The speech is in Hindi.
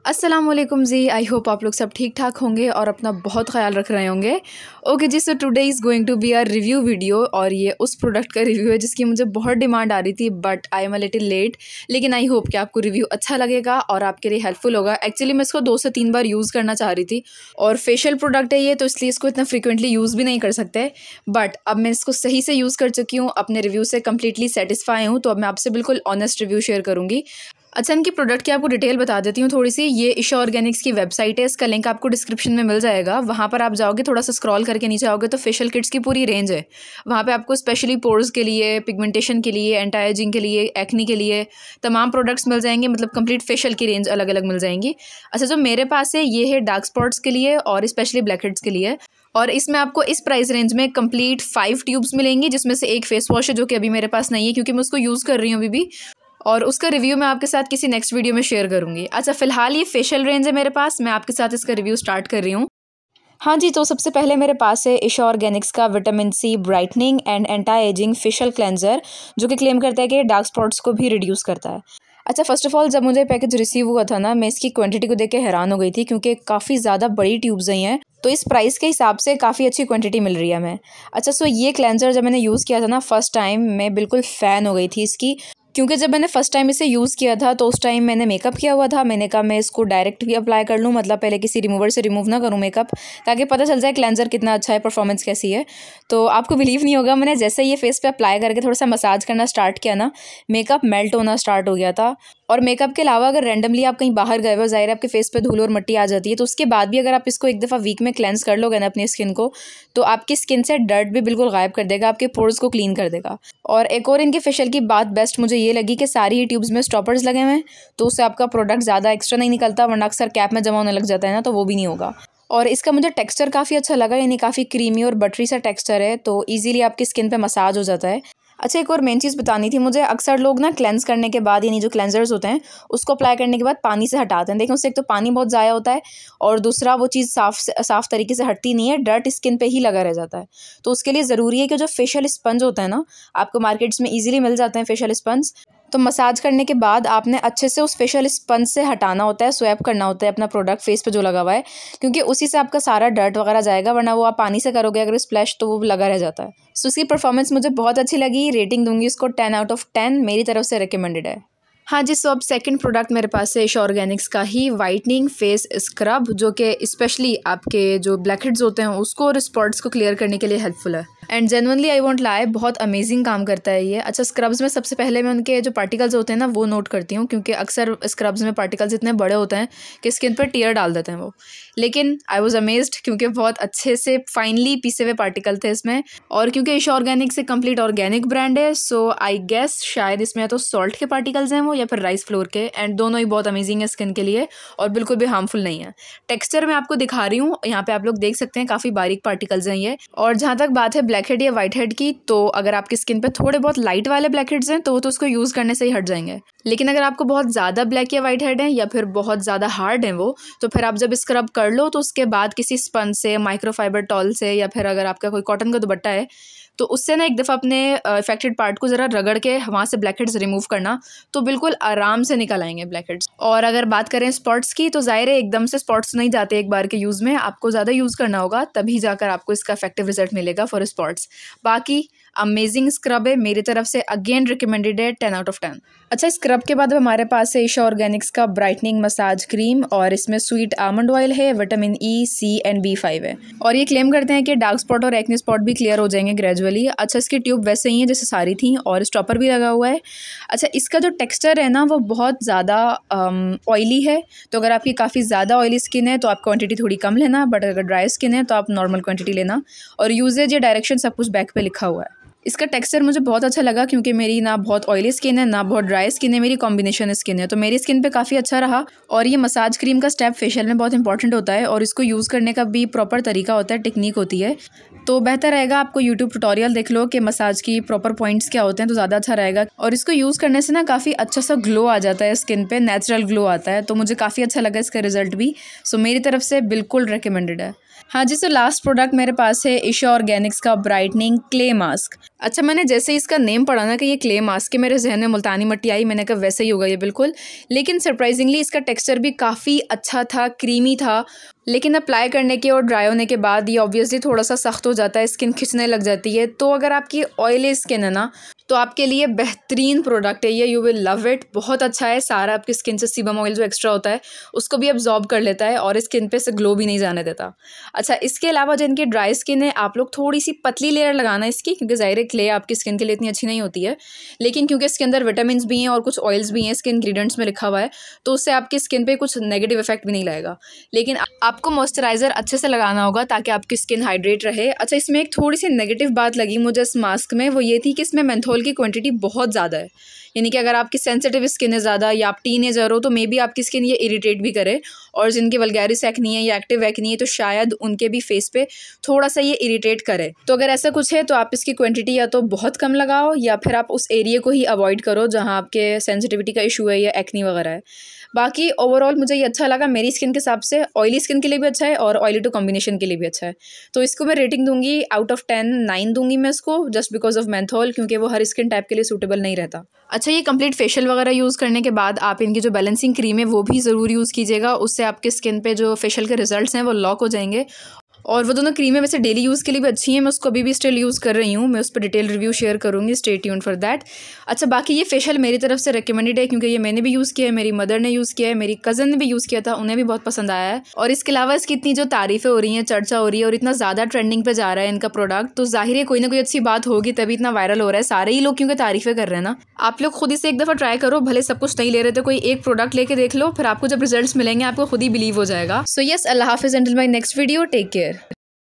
अस्सलामुअलैकुम जी। आई होप आप लोग सब ठीक ठाक होंगे और अपना बहुत ख्याल रख रहे होंगे। Okay ji, so today is going to be a review video और ये उस प्रोडक्ट का रिव्यू है जिसकी मुझे बहुत डिमांड आ रही थी, but I am a little late. लेकिन आई होप कि आपको रिव्यू अच्छा लगेगा और आपके लिए हेल्पफुल होगा। एक्चुअली मैं इसको 2 से 3 बार यूज़ करना चाह रही थी और फेशियल प्रोडक्ट है ये, तो इसलिए इसको इतना फ्रिक्वेंटली यूज़ भी नहीं कर सकते। बट अब मैं इसको सही से यूज़ कर चुकी हूँ, अपने रिव्यू से कम्प्लीटली सेटिस्फाई हूँ, तो अब मैं आपसे बिल्कुल ऑनेस्ट रिव्यू शेयर करूँगी। अच्छा, इनकी प्रोडक्ट की आपको डिटेल बता देती हूँ थोड़ी सी। ये ईशा ऑर्गेनिक्स की वेबसाइट है, इसका लिंक आपको डिस्क्रिप्शन में मिल जाएगा। वहाँ पर आप जाओगे, थोड़ा सा स्क्रॉल करके नीचे आओगे तो फेशियल किट्स की पूरी रेंज है। वहाँ पे आपको स्पेशली पोर्स के लिए, पिगमेंटेशन के लिए, एंटी एजिंग के लिए, एक्नी के लिए तमाम प्रोडक्ट्स मिल जाएंगे। मतलब कंप्लीट फेशियल की रेंज अलग अलग मिल जाएंगी। अच्छा, जो मेरे पास है ये है डार्क स्पॉट्स के लिए और स्पेशली ब्लैक हेड्स के लिए। और इसमें आपको इस प्राइस रेंज में कंप्लीट 5 ट्यूब्स मिलेंगी, जिसमें से एक फेस वॉश है जो कि अभी मेरे पास नहीं है क्योंकि मैं उसको यूज़ कर रही हूँ अभी भी, और उसका रिव्यू मैं आपके साथ किसी नेक्स्ट वीडियो में शेयर करूंगी। अच्छा, फिलहाल ये फेशियल रेंज है मेरे पास, मैं आपके साथ इसका रिव्यू स्टार्ट कर रही हूँ। हाँ जी, तो सबसे पहले मेरे पास है ईशा ऑर्गेनिक्स का vitamin C brightening and anti aging facial cleanser, जो कि क्लेम करता है कि डार्क स्पॉट्स को भी रिड्यूस करता है। अच्छा, फर्स्ट ऑफ ऑल जब मुझे पैकेज रिसीव हुआ था ना, मैं इसकी क्वांटिटी को देख के हैरान हो गई थी क्योंकि काफ़ी ज़्यादा बड़ी ट्यूब्स आई हैं, तो इस प्राइस के हिसाब से काफ़ी अच्छी क्वांटिटी मिल रही है हमें। अच्छा, सो ये क्लेंजर जब मैंने यूज़ किया था ना फर्स्ट टाइम, मैं बिल्कुल फ़ैन हो गई थी इसकी, क्योंकि जब मैंने फ़र्स्ट टाइम इसे यूज़ किया था तो उस टाइम मैंने मेकअप किया हुआ था। मैंने कहा मैं इसको डायरेक्ट भी अप्लाई कर लूँ, मतलब पहले किसी रिमूवर से रिमूव ना करूँ मेकअप, ताकि पता चल जाए क्लेंजर कितना अच्छा है, परफॉर्मेंस कैसी है। तो आपको बिलीव नहीं होगा, मैंने जैसे ये फेस पे अप्लाई करके थोड़ा सा मसाज करना स्टार्ट किया ना, मेकअप मेल्ट होना स्टार्ट हो गया था। और मेकअप के अलावा अगर रैंडमली आप कहीं बाहर गए हो, ज़ाहिर है आपके फेस पे धूल और मिट्टी आ जाती है, तो उसके बाद भी अगर आप इसको एक दफ़ा वीक में क्लेंस कर लोगे ना अपनी स्किन को, तो आपकी स्किन से डर्ट भी बिल्कुल गायब कर देगा, आपके पोर्स को क्लीन कर देगा। और एक और इनके फेशियल की बात बेस्ट मुझे ये लगी कि सारी ही ट्यूब्स में स्टॉपर्स लगे हुए हैं, तो उससे आपका प्रोडक्ट ज़्यादा एक्स्ट्रा नहीं निकलता, वरना अक्सर कैप में जमा होने लग जाता है ना, तो वो भी नहीं होगा। और इसका मुझे टेक्सचर काफ़ी अच्छा लगा, यानी काफ़ी क्रीमी और बटरी सा टेक्सचर है, तो ईजिली आपकी स्किन पे मसाज हो जाता है। अच्छा, एक और मेन चीज़ बतानी थी मुझे। अक्सर लोग ना क्लेंस करने के बाद, यानी जो क्लेंजर्स होते हैं उसको अप्लाई करने के बाद पानी से हटाते हैं। देखो, उससे एक तो पानी बहुत ज़ाया होता है और दूसरा वो चीज़ साफ़ तरीके से हटती नहीं है, डर्ट स्किन पे ही लगा रह जाता है। तो उसके लिए ज़रूरी है कि जो फेशियल स्पंज होता है ना, आपको मार्केट्स में ईजिली मिल जाते हैं फेशियल स्पंज, तो मसाज करने के बाद आपने अच्छे से उस फेशियल स्पंज से हटाना होता है, स्वैप करना होता है अपना प्रोडक्ट फेस पे जो लगा हुआ है, क्योंकि उसी से आपका सारा डर्ट वगैरह जाएगा, वरना वो आप पानी से करोगे अगर स्प्लैश तो वो लगा रह जाता है। सो इसकी परफॉर्मेंस मुझे बहुत अच्छी लगी, रेटिंग दूंगी इसको 10 आउट ऑफ 10, मेरी तरफ से रिकमेंडेड है। हाँ जी, सो अब सेकंड प्रोडक्ट मेरे पास है ईशा ऑर्गेनिक्स का ही वाइटनिंग फेस स्क्रब, जो कि स्पेशली आपके जो ब्लैक हेड्स होते हैं उसको और स्पॉट्स को क्लियर करने के लिए हेल्पफुल है। And genuinely I won't lie, बहुत अमेजिंग काम करता है ये। अच्छा, स्क्रब्स में सबसे पहले मैं उनके जो पार्टिकल्स होते हैं ना वो नोट करती हूँ, क्योंकि अक्सर स्क्रब्स में पार्टिकल्स इतने बड़े होते हैं कि स्किन पर टीयर डाल देते हैं वो। लेकिन आई वॉज अमेज्ड क्योंकि बहुत अच्छे से फाइनली पीसे हुए पार्टिकल थे इसमें, और क्योंकि ईशा ऑर्गेनिक्स एक कंप्लीट ऑर्गेनिक ब्रांड है, सो आई गेस शायद इसमें या तो सॉल्ट के पार्टिकल्स हैं वो, या फिर राइस फ्लोर के, एंड दोनों ही बहुत अमेजिंग है स्किन के लिए और बिल्कुल भी हार्मफुल नहीं है। टेक्सचर मैं आपको दिखा रही हूँ, यहाँ पे आप लोग देख सकते हैं काफ़ी बारीक पार्टिकल्स हैं ये। और जहाँ तक बात है ब्लैक हेड या वाइट हेड की, तो अगर आपकी स्किन पे थोड़े बहुत लाइट वाले ब्लैक हेड्स हैं तो वो तो उसको यूज़ करने से ही हट जाएंगे। लेकिन अगर आपको बहुत ज़्यादा ब्लैक या वाइट हेड है या फिर बहुत ज़्यादा हार्ड है वो, तो फिर आप जब स्क्रब कर लो तो उसके बाद किसी स्पंज से, माइक्रोफाइबर टॉल से, या फिर अगर आपका कोई कॉटन का दुपट्टा है तो उससे ना एक दफ़ा अपने इफेक्टेड पार्ट को ज़रा रगड़ के वहाँ से ब्लैक हेड्स रिमूव करना, तो बिल्कुल आराम से निकल आएंगे ब्लैक हेड्स। और अगर बात करें स्पॉट्स की, तो ज़ाहिर है एकदम से स्पॉट्स नहीं जाते एक बार के यूज़ में, आपको ज़्यादा यूज़ करना होगा तभी जाकर आपको इसका इफेक्टिव रिजल्ट मिलेगा फॉर स्पॉट्स। बाकी अमेजिंग स्क्रब है, मेरी तरफ से अगेन रिकमेंडेड है, 10 आउट ऑफ 10। अच्छा, स्क्रब के बाद हमारे पास है ईशा ऑर्गेनिक्स का ब्राइटनिंग मसाज क्रीम, और इसमें स्वीट आमंड ऑयल है, vitamin E, C and B5 है, और ये क्लेम करते हैं कि डार्क स्पॉट और एक्ने स्पॉट भी क्लियर हो जाएंगे ग्रेजुअली। अच्छा, इसकी ट्यूब वैसे ही है जैसे सारी थी और स्टॉपर भी लगा हुआ है। अच्छा, इसका जो टेक्सचर है ना वो बहुत ज़्यादा ऑयली है, तो अगर आपकी काफ़ी ज़्यादा ऑयली स्किन है तो आप क्वांटिटी थोड़ी कम लेना, बट अगर ड्राई स्किन है तो आप नॉर्मल क्वांटिटी लेना। और यूजेज या डायरेक्शन सब कुछ बैक पे लिखा हुआ है। इसका टेक्सचर मुझे बहुत अच्छा लगा क्योंकि मेरी ना बहुत ऑयली स्किन है ना बहुत ड्राई स्किन है, मेरी कॉम्बिनेशन स्किन है, तो मेरी स्किन पे काफ़ी अच्छा रहा। और ये मसाज क्रीम का स्टेप फेशियल में बहुत इंपॉर्टेंट होता है और इसको यूज़ करने का भी प्रॉपर तरीका होता है, टेक्निक होती है, तो बेहतर रहेगा आपको यूट्यूब ट्यूटोरियल देख लो कि मसाज की प्रॉपर पॉइंट्स क्या होते हैं, तो ज़्यादा अच्छा रहेगा। और इसको यूज़ करने से ना काफ़ी अच्छा सा ग्लो आ जाता है स्किन पे, नेचुरल ग्लो आता है, तो मुझे काफ़ी अच्छा लगा इसका रिजल्ट भी। सो मेरी तरफ से बिल्कुल रिकमेंडेड है। हाँ जी, सो लास्ट प्रोडक्ट मेरे पास है ईशा ऑर्गेनिक्स का ब्राइटनिंग क्ले मास्क। अच्छा, मैंने जैसे इसका नेम पढ़ा ना कि ये क्ले मास्क है, मेरे जहन में मुल्तानी मिट्टी आई। मैंने कहा वैसे ही होगा ये बिल्कुल, लेकिन सरप्राइजिंगली इसका टेक्सचर भी काफ़ी अच्छा था, क्रीमी था। लेकिन अप्लाई करने के और ड्राई होने के बाद ये ऑब्वियसली थोड़ा सा सख्त हो जाता है, स्किन खिंचने लग जाती है। तो अगर आपकी ऑयली स्किन है ना, तो आपके लिए बेहतरीन प्रोडक्ट है ये, यू विल लव इट। बहुत अच्छा है, सारा आपकी स्किन से सीबम ऑयल जो एक्स्ट्रा होता है उसको भी अब्जॉर्ब कर लेता है और स्किन पे से ग्लो भी नहीं जाने देता। अच्छा, इसके अलावा जिनकी ड्राई स्किन है, आप लोग थोड़ी सी पतली लेयर लगाना इसकी, क्योंकि ज़ाहिर है क्ले आपकी स्किन के लिए इतनी अच्छी नहीं होती है। लेकिन क्योंकि इसके अंदर विटामिन भी हैं और कुछ ऑयल्स भी हैं, इसके इंग्रीडियंट्स में लिखा हुआ है, तो उससे आपकी स्किन पे कुछ नेगेटिव इफेक्ट भी नहीं लाएगा। लेकिन आपको मॉइस्चराइज़र अच्छे से लगाना होगा ताकि आपकी स्किन हाइड्रेट रहे। अच्छा, इसमें एक थोड़ी सी नेगेटिव बात लगी मुझे इस मास्क में, वो ये थी कि इसमें मेंथोल की क्वांटिटी बहुत ज़्यादा है। यानी कि अगर आपकी सेंसिटिव स्किन है ज़्यादा या आप टीनेजर हो तो मे बी आपकी स्किन ये इरिटेट भी करे, और जिनकी वल्गैरिस एक्नी है या एक्टिव एक्नी है तो शायद उनके भी फेस पे थोड़ा सा ये इरिटेट करे। तो अगर ऐसा कुछ है तो आप इसकी क्वांटिटी या तो बहुत कम लगाओ या फिर आप उस एरिया को ही अवॉइड करो जहाँ आपके सेंसिटिविटी का इशू है या एक्नी वगैरह है। बाकी ओवरऑल मुझे ये अच्छा लगा, मेरी स्किन के हिसाब से ऑयली स्किन के लिए भी अच्छा है और ऑयली टू कॉम्बिनेशन के लिए भी अच्छा है। तो इसको मैं रेटिंग दूंगी आउट ऑफ 10 9 दूंगी मैं इसको, जस्ट बिकॉज ऑफ मेंथोल, क्योंकि वो हर स्किन टाइप के लिए सूटेबल नहीं रहता। अच्छा, ये कंप्लीट फेशियल वगैरह यूज़ करने के बाद आप इनकी जो बैलेंसिंग क्रीम है वो भी ज़रूर यूज़ कीजिएगा, उससे आपके स्किन पे जो फेशियल के रिजल्ट्स हैं वो लॉक हो जाएंगे। और वो दोनों क्रीमें वैसे डेली यूज़ के लिए भी अच्छी हैं, मैं उसको अभी भी स्टिल यूज़ कर रही हूँ, मैं उस पर डिटेल रिव्यू शेयर करूँगी, स्टे ट्यून्ड फॉर दैट। अच्छा, बाकी ये फेशियल मेरी तरफ से रिकमेंडेड है, क्योंकि ये मैंने भी यूज़ किया है, मेरी मदर ने यूज़ किया है, मेरी कज़न ने भी यूज़ किया था, उन्हें भी बहुत पसंद आया है। और इसके अलावा इसकी इतनी जो तारीफ़ें हो रही हैं, चर्चा हो रही है और इतना ज़्यादा ट्रेंडिंग पे जा रहा है इनका प्रोडक्ट, तो जाहिर है कोई ना कोई अच्छी बात होगी तभी इतना वायरल हो रहा है। सारे ही लोग क्योंकि तारीफ़ें कर रहे हैं ना। आप लोग खुद इसे एक दफ़ा ट्राई करो, भले सब कुछ नहीं ले रहे थे, कोई एक प्रोडक्ट लेके देख लो, फिर आपको जब रिजल्ट्स मिलेंगे आपको खुद ही बिलीव हो जाएगा। सो यस, अल्लाह हाफिज़, until my next video, take care.